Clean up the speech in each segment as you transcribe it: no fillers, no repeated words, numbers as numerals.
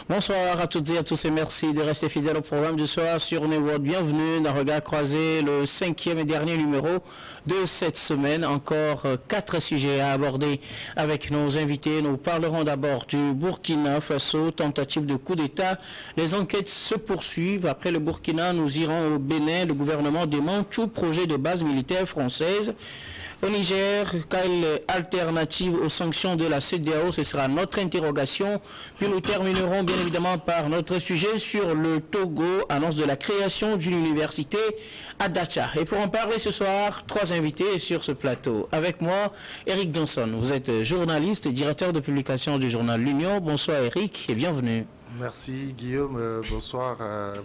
Bonsoir à toutes et à tous et merci de rester fidèles au programme du soir sur Network. Bienvenue dans Regard Croisé, le 5e et dernier numéro de cette semaine. Encore 4 sujets à aborder avec nos invités. Nous parlerons d'abord du Burkina Faso, tentative de coup d'État. Les enquêtes se poursuivent. Après le Burkina, nous irons au Bénin. Le gouvernement dément tout projet de base militaire française. Au Niger, quelle alternative aux sanctions de la CEDEAO? Ce sera notre interrogation. Puis nous terminerons bien évidemment par notre sujet sur le Togo, annonce de la création d'une université à Dacha. Et pour en parler ce soir, 3 invités sur ce plateau. Avec moi, Eric Johnson. Vous êtes journaliste et directeur de publication du journal L'Union. Bonsoir Eric et bienvenue. Merci Guillaume. Bonsoir,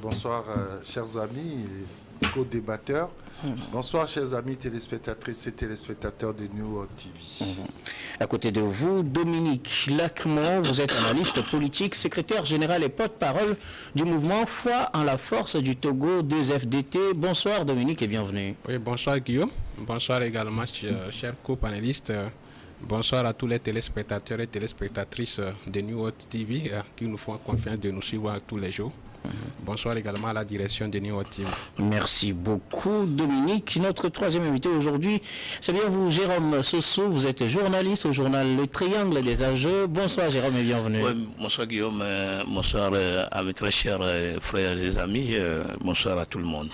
chers amis et co-débatteurs. Bonsoir chers amis téléspectatrices et téléspectateurs de New World TV. À côté de vous, Dominique Lacmont, vous êtes analyste politique, secrétaire général et porte-parole du mouvement Foi en la force du Togo des FDT. Bonsoir Dominique et bienvenue. Oui, bonsoir Guillaume. Bonsoir également chers co-panélistes. Bonsoir à tous les téléspectateurs et téléspectatrices de New World TV qui nous font confiance de nous suivre tous les jours. Bonsoir également à la direction de New World TV. Merci beaucoup Dominique. Notre 3e invité aujourd'hui, c'est bien vous Jérôme Soso. Vous êtes journaliste au journal Le Triangle des Âgeux. Bonsoir Jérôme et bienvenue. Oui, bonsoir Guillaume, bonsoir à mes très chers frères et amis, bonsoir à tout le monde.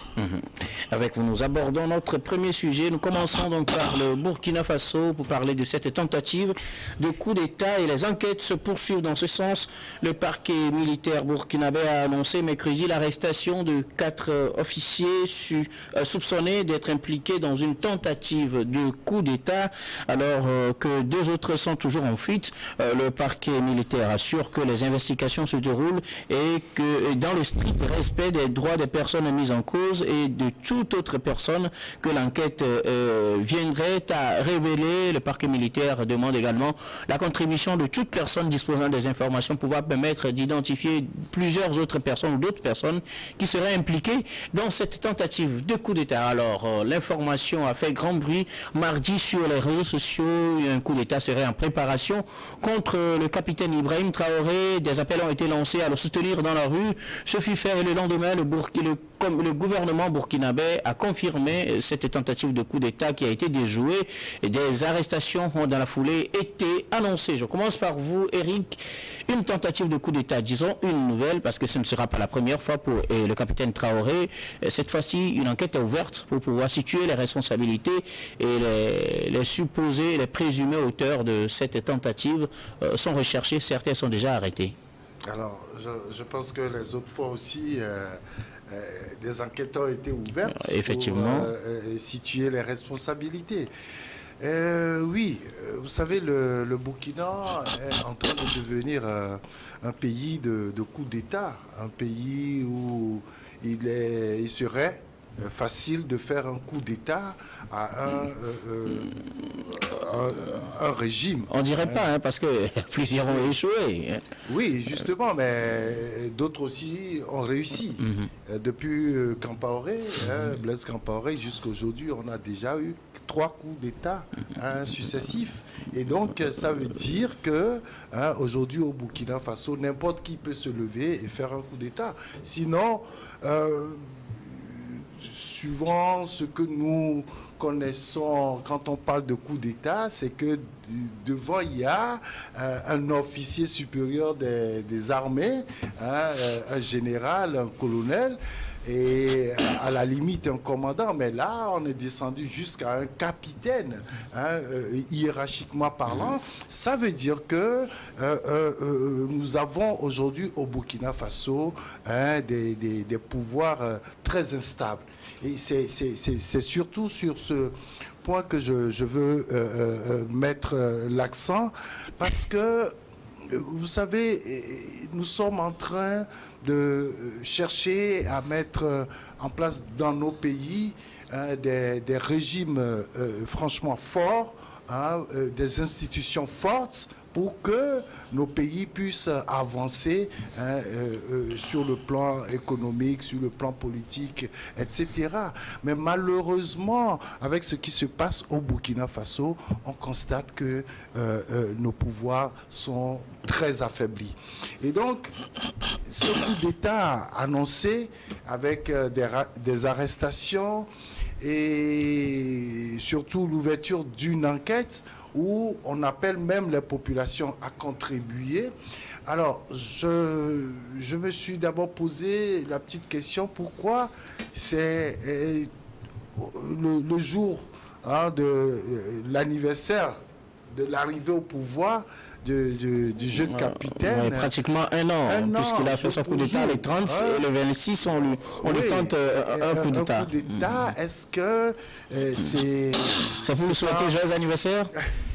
Avec vous, nous abordons notre premier sujet. Nous commençons donc par le Burkina Faso pour parler de cette tentative de coup d'État et les enquêtes se poursuivent dans ce sens. Le parquet militaire burkinabé a annoncé mercredi l'arrestation de 4 officiers soupçonnés d'être impliqués dans une tentative de coup d'État alors que 2 autres sont toujours en fuite. Le parquet militaire assure que les investigations se déroulent et que dans le strict respect des droits des personnes mises en cause et de toute autre personne que l'enquête viendrait à révéler. Le parquet militaire demande également la contribution de toute personne disposant des informations pouvant permettre d'identifier plusieurs autres personnes ou d'autres personnes qui seraient impliquées dans cette tentative de coup d'État. Alors, l'information a fait grand bruit mardi sur les réseaux sociaux. Un coup d'État serait en préparation contre le capitaine Ibrahim Traoré. Des appels ont été lancés à le soutenir dans la rue. Ce fut fait et le lendemain, le gouvernement burkinabé a confirmé cette tentative de coup d'État qui a été déjouée et des arrestations ont dans la foulée été annoncées. Je commence par vous, Eric. Une tentative de coup d'État, disons une nouvelle, parce que ce ne sera pas la première fois pour le capitaine Traoré. Cette fois-ci, une enquête est ouverte pour pouvoir situer les responsabilités et les supposés, les présumés auteurs de cette tentative sont recherchés. Certains sont déjà arrêtés. Alors, je pense que les autres fois aussi, des enquêtes ont été ouvertes effectivement pour situer les responsabilités. Oui, vous savez, le Burkina est en train de devenir un pays de coup d'État, un pays où il serait facile de faire un coup d'État à un régime. On dirait pas, parce que plusieurs ont échoué. Oui, justement, mais d'autres aussi ont réussi. Depuis Compaoré, Blaise Compaoré, jusqu'à aujourd'hui, on a déjà eu 3 coups d'État successifs. Et donc, ça veut dire que aujourd'hui, au Burkina Faso, n'importe qui peut se lever et faire un coup d'État. Sinon, suivant ce que nous connaissons quand on parle de coup d'État, c'est que devant il y a un officier supérieur des armées, un général, un colonel, et à la limite un commandant, mais là on est descendu jusqu'à un capitaine, hiérarchiquement parlant. Ça veut dire que nous avons aujourd'hui au Burkina Faso des pouvoirs très instables. Et c'est surtout sur ce point que je veux mettre l'accent, parce que vous savez, nous sommes en train de chercher à mettre en place dans nos pays des régimes franchement forts, des institutions fortes pour que nos pays puissent avancer sur le plan économique, sur le plan politique, etc. Mais malheureusement, avec ce qui se passe au Burkina Faso, on constate que nos pouvoirs sont très affaiblis. Et donc, ce coup d'État annoncé avec des arrestations et surtout l'ouverture d'une enquête où on appelle même les populations à contribuer. Alors, je me suis d'abord posé la petite question, pourquoi c'est le jour de l'anniversaire de l'arrivée au pouvoir du jeune capitaine. Pratiquement un an puisqu'il a fait son coup d'État le 30 et le 26, on lui tente un coup d'État. Un coup d'État, est-ce que c'est... C'est pour lui souhaiter joyeux anniversaire?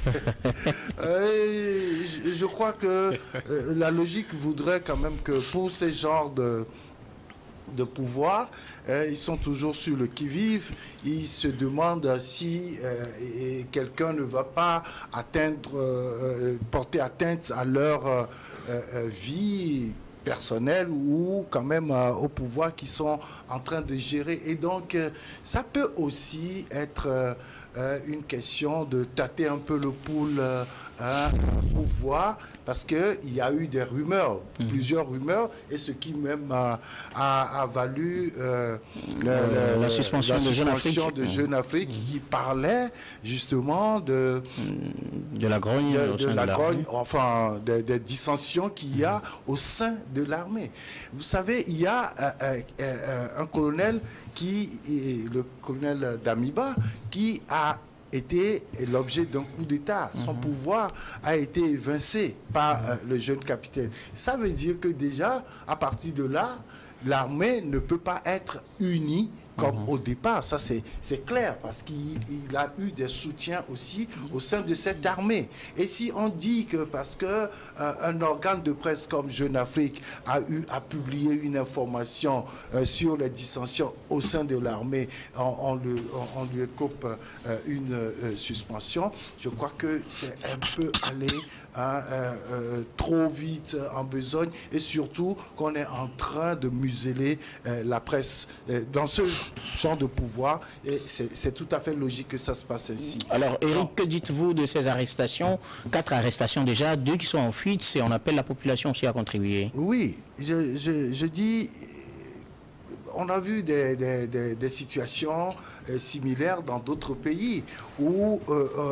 Je crois que la logique voudrait quand même que pour ces genres de pouvoir, ils sont toujours sur le qui-vive. Ils se demandent si quelqu'un ne va pas porter atteinte à leur vie personnelle ou quand même au pouvoir qu'ils sont en train de gérer. Et donc, ça peut aussi être une question de tâter un peu le pouls pour voir, parce qu'il y a eu des rumeurs, plusieurs rumeurs, et ce qui même a valu la suspension de Jeune Afrique qui parlait justement de la grogne, enfin des dissensions qu'il y a au sein de l'armée. Vous savez, il y a un colonel le colonel Damiba, qui a été l'objet d'un coup d'État. Son pouvoir a été évincé par le jeune capitaine. Ça veut dire que déjà, à partir de là, l'armée ne peut pas être unie comme au départ. Ça, c'est clair, parce qu'il a eu des soutiens aussi au sein de cette armée. Et si on dit que parce que un organe de presse comme Jeune Afrique a publié une information sur les dissensions au sein de l'armée, on lui coupe une suspension, je crois que c'est un peu aller trop vite en besogne, et surtout qu'on est en train de museler la presse dans ce genre de pouvoir, et c'est tout à fait logique que ça se passe ainsi. Alors Eric, que dites-vous de ces arrestations? 4 arrestations déjà, 2 qui sont en fuite, et on appelle la population aussi à contribuer. Oui, je dis, on a vu des situations similaires dans d'autres pays où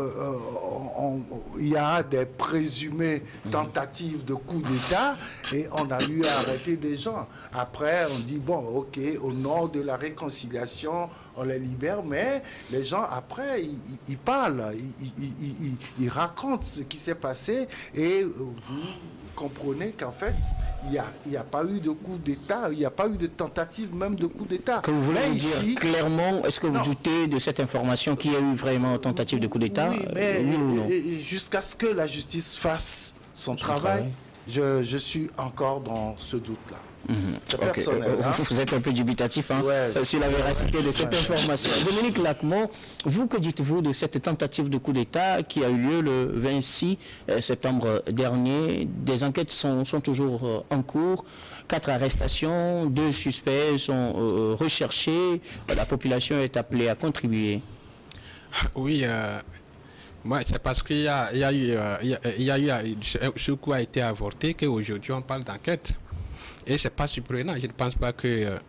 il y a des présumées tentatives de coup d'État et on a eu à arrêter des gens. Après, on dit, bon, ok, au nom de la réconciliation, on les libère, mais les gens, après, ils parlent, ils racontent ce qui s'est passé, et vous comprenez qu'en fait, il n'y a pas eu de coup d'État, il n'y a pas eu de tentative même de coup d'État. Que vous voulez dire clairement, est-ce que vous doutez de cette information qu'il y a eu vraiment tentative de coup d'État? Oui, mais jusqu'à ce que la justice fasse son travail, je suis encore dans ce doute-là. C'est personnel. Vous êtes un peu dubitatif sur la véracité de cette information. Dominique Lacmont, vous, que dites-vous de cette tentative de coup d'État qui a eu lieu le 26 septembre dernier? Des enquêtes sont toujours en cours. 4 arrestations, 2 suspects sont recherchés. La population est appelée à contribuer. Oui, moi, c'est parce qu'il y a eu ce coup a été avorté qu'aujourd'hui on parle d'enquête. Et c'est pas surprenant. Je ne pense pas que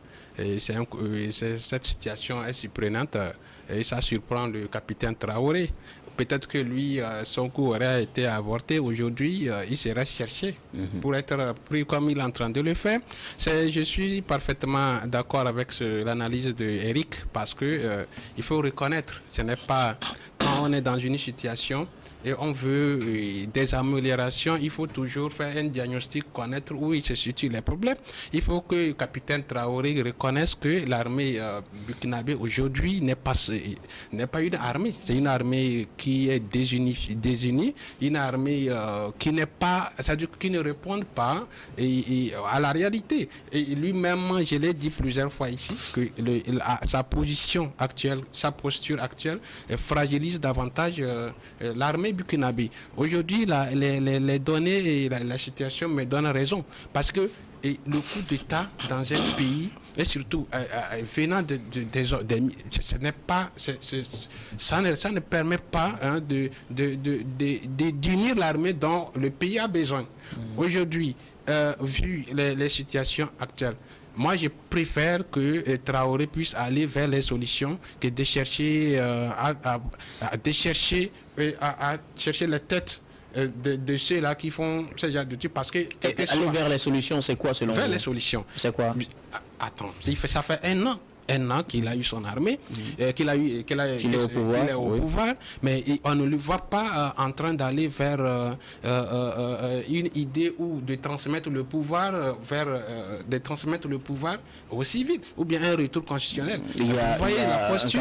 cette situation est surprenante. Et ça surprend le capitaine Traoré. Peut-être que lui, son coup aurait été avorté. Aujourd'hui, il serait cherché pour être pris comme il est en train de le faire. Je suis parfaitement d'accord avec l'analyse d'Eric, parce que il faut reconnaître, ce n'est pas quand on est dans une situation et on veut des améliorations, il faut toujours faire un diagnostic, connaître où se situent les problèmes. Il faut que le capitaine Traoré reconnaisse que l'armée burkinabé aujourd'hui n'est pas une armée. C'est une armée qui est désunie, une armée qui n'est pas, c'est-à-dire qui ne répond pas à la réalité. Et lui-même, je l'ai dit plusieurs fois ici, que sa position actuelle, sa posture actuelle fragilise davantage l'armée. l'armée burkinabé. Aujourd'hui, les données et la situation me donnent raison. Parce que le coup d'État dans un pays, et surtout venant ce n'est pas, ça ne permet pas hein, d'unir l'armée dont le pays a besoin. Aujourd'hui, vu les situations actuelles, moi, je préfère que Traoré puisse aller vers les solutions que de chercher à chercher la tête de ceux-là qui font ce genre de trucs. Parce que aller vers les solutions, c'est quoi selon vous? Vers les solutions. C'est quoi? Attends, ça fait un an qu'il a eu son armée, qu'il est au pouvoir, mais on ne le voit pas en train d'aller vers une idée ou de transmettre le pouvoir aux civils, ou bien un retour constitutionnel. Vous voyez la posture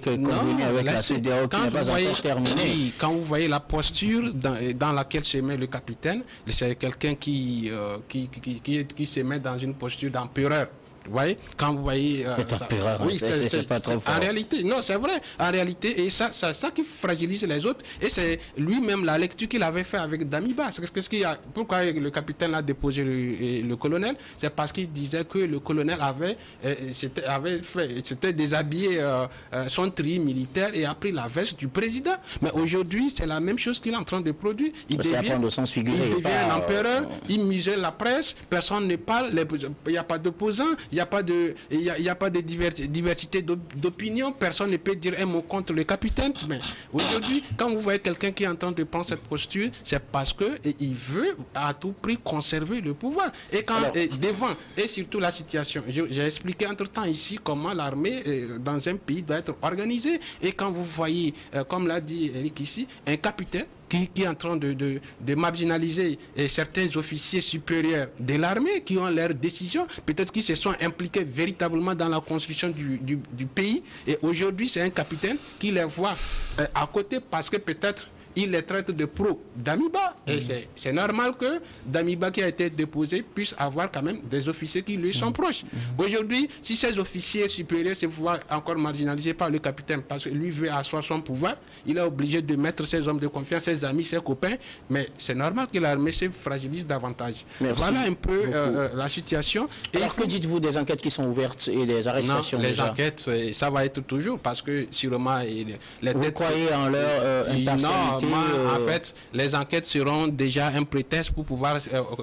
quand vous voyez la posture dans laquelle se met le capitaine, c'est quelqu'un qui se met dans une posture d'empereur. Vous voyez, quand vous voyez... oui, c'est pas trop fort. En réalité, non, c'est vrai. En réalité, et ça qui fragilise les autres, et c'est lui-même la lecture qu'il avait fait avec Damiba. Pourquoi le capitaine a déposé le colonel? C'est parce qu'il disait que le colonel s'était déshabillé son tri militaire et a pris la veste du président. Mais aujourd'hui, c'est la même chose qu'il est en train de produire. Il devient un empereur, il muselle la presse, personne ne parle, il n'y a pas d'opposants. Il n'y a pas de diversité d'opinion. Personne ne peut dire un mot contre le capitaine. Mais aujourd'hui, quand vous voyez quelqu'un qui est en train de prendre cette posture, c'est parce qu'il veut à tout prix conserver le pouvoir. Et quand devant, et surtout la situation, j'ai expliqué entre-temps ici comment l'armée dans un pays doit être organisée. Et quand vous voyez, comme l'a dit Eric ici, un capitaine qui est en train de marginaliser certains officiers supérieurs de l'armée qui ont leurs décisions, peut-être qu'ils se sont impliqués véritablement dans la construction du pays. Et aujourd'hui, c'est un capitaine qui les voit à côté parce que peut-être il les traite de pro Damiba. Et c'est normal que Damiba qui a été déposé puisse avoir quand même des officiers qui lui sont proches. Aujourd'hui, si ces officiers supérieurs se voient encore marginalisés par le capitaine parce que lui veut asseoir son pouvoir, il est obligé de mettre ses hommes de confiance, ses amis, ses copains. Mais c'est normal que l'armée se fragilise davantage. Merci. Voilà un peu la situation. Et alors que dites-vous des enquêtes qui sont ouvertes et des arrestations? Non, les enquêtes, ça va être toujours parce que sûrement... Vous croyez en leur impartialité? En fait, les enquêtes seront déjà un prétexte pour pouvoir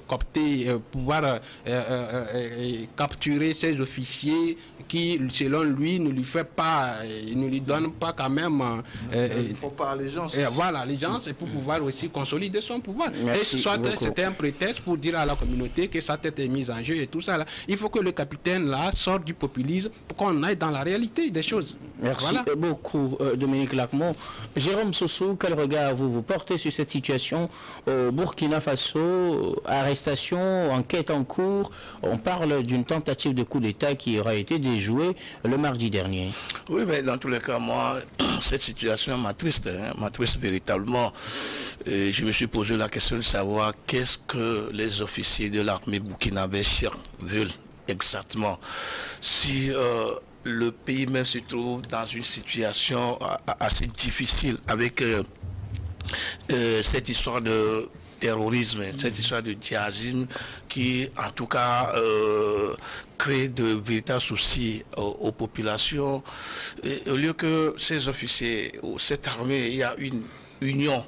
capturer ces officiers qui, selon lui, ne lui donnent pas quand même... il ne faut pas allégeance. Voilà, allégeance, et pour pouvoir aussi consolider son pouvoir. Merci et soit beaucoup. c'était un prétexte pour dire à la communauté que sa tête est mise en jeu et tout ça. Là. Il faut que le capitaine là sorte du populisme pour qu'on aille dans la réalité des choses. Merci beaucoup, Dominique Lacmont. Jérôme Sossou, quel regard vous portez sur cette situation au Burkina Faso? Arrestation, enquête en cours. On parle d'une tentative de coup d'État qui aura été déjouée le mardi dernier. Oui, mais dans tous les cas, moi, cette situation m'attriste véritablement. Et je me suis posé la question de savoir qu'est-ce que les officiers de l'armée burkinabé veulent exactement. Si le pays même se trouve dans une situation assez difficile avec cette histoire de terrorisme, cette histoire de djihadisme qui en tout cas crée de véritables soucis aux populations. Et au lieu que ces officiers ou cette armée, il y a une union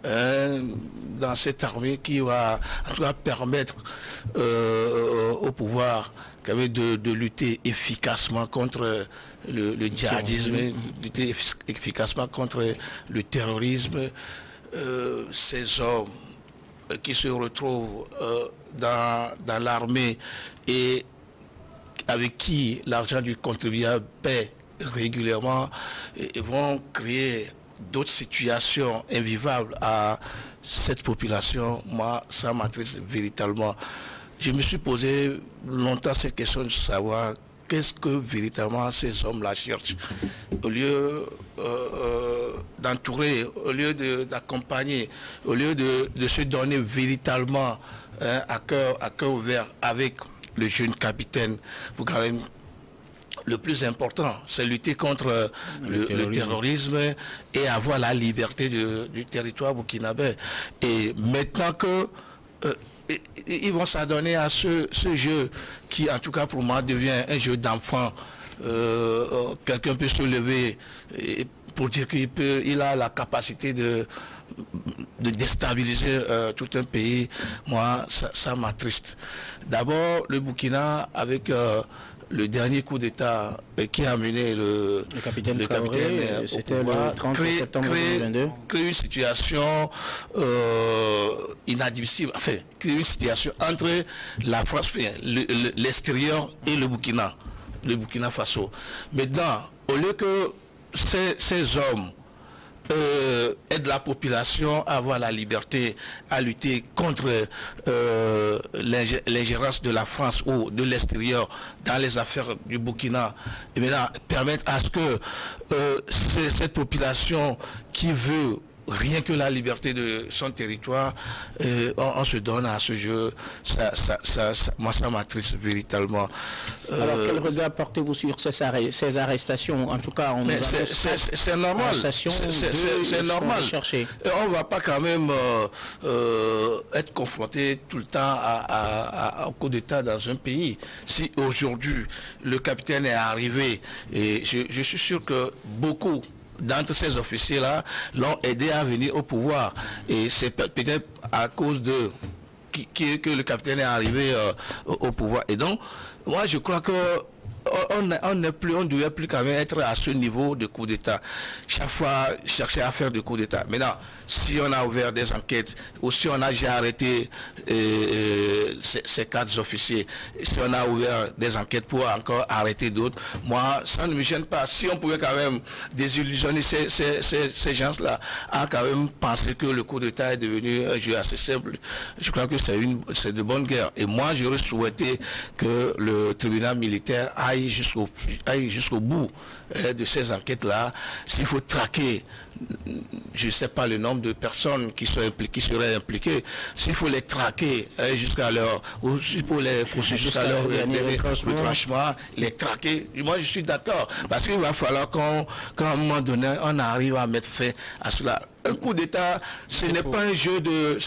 dans cette armée qui va en tout cas permettre au pouvoir de lutter efficacement contre le djihadisme, lutter efficacement contre le terrorisme. Ces hommes qui se retrouvent dans l'armée et avec qui l'argent du contribuable paie régulièrement vont créer d'autres situations invivables à cette population. Moi, ça m'attriste véritablement. Je me suis posé longtemps cette question de savoir qu'est-ce que véritablement ces hommes-là cherchent. Au lieu d'entourer, au lieu d'accompagner, au lieu de se donner véritablement à cœur ouvert avec le jeune capitaine pour quand même le plus important, c'est lutter contre le terrorisme et avoir la liberté du territoire burkinabé. Et maintenant que ils vont s'adonner à ce jeu qui, en tout cas pour moi, devient un jeu d'enfant. Quelqu'un peut se lever pour dire qu'il a la capacité de déstabiliser tout un pays. Moi, ça m'attriste. D'abord, le Burkina, avec le dernier coup d'État qui a amené le capitaine Traoré, c'était le 30 septembre 2022. Crée une situation inadmissible, enfin, crée une situation entre la France, l'extérieur et le Burkina Faso. Maintenant, au lieu que ces hommes aident la population à avoir la liberté, à lutter contre l'ingérence de la France ou de l'extérieur dans les affaires du Burkina, et maintenant permettre à ce que cette population qui veut rien que la liberté de son territoire, on se donne à ce jeu. Moi, ça m'attriste véritablement. Alors, quel regard portez-vous sur ces arrestations? En tout cas, c'est normal. C'est normal. On ne va pas quand même être confronté tout le temps au coup d'État dans un pays. Si aujourd'hui, le capitaine est arrivé, et je suis sûr que beaucoup d'entre ces officiers-là l'ont aidé à venir au pouvoir. Et c'est peut-être à cause de que le capitaine est arrivé au pouvoir. Et donc, moi, je crois que on ne devait plus quand même être à ce niveau de coup d'État. Chaque fois, chercher à faire des coups d'État. Maintenant, si on a ouvert des enquêtes, ou si on a déjà arrêté ces 4 officiers, si on a ouvert des enquêtes pour encore arrêter d'autres, moi, ça ne me gêne pas. Si on pouvait quand même désillusionner ces gens-là, à quand même penser que le coup d'État est devenu un jeu assez simple, je crois que c'est de bonne guerre. Et moi, j'aurais souhaité que le tribunal militaire aille jusqu'au bout de ces enquêtes-là. S'il faut traquer, je ne sais pas le nombre de personnes qui seraient impliquées, s'il faut les traquer jusqu'à leur, ou pour les poursuivre jusqu'à leur retranchement, les traquer, moi je suis d'accord, parce qu'il va falloir qu'à un moment donné, on arrive à mettre fin à cela. Un coup d'État, ce n'est pas un jeu de,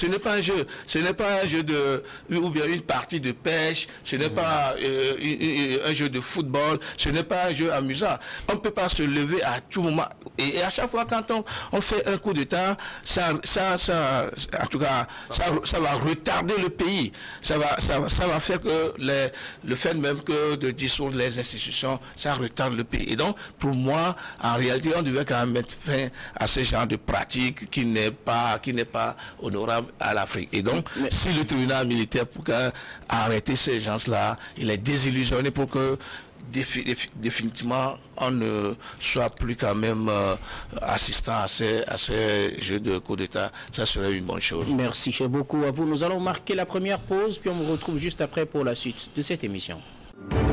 ou bien une partie de pêche, ce n'est pas un jeu de football, ce n'est pas un jeu amusant. On ne peut pas se lever à tout moment. Et à chaque fois quand on fait un coup d'État, en tout cas, ça va retarder le pays. Ça va faire que le fait même que de dissoudre les institutions, ça retarde le pays. Et donc, pour moi, en réalité, on devait quand même mettre fin à ce genre de pratiques qui n'est pas honorable à l'Afrique. Et donc, si le tribunal militaire pour arrêter ces gens-là, il est désillusionné pour que définitivement on ne soit plus quand même assistant à ces jeux de coup d'État, ça serait une bonne chose. Merci beaucoup à vous. Nous allons marquer la première pause, puis on vous retrouve juste après pour la suite de cette émission.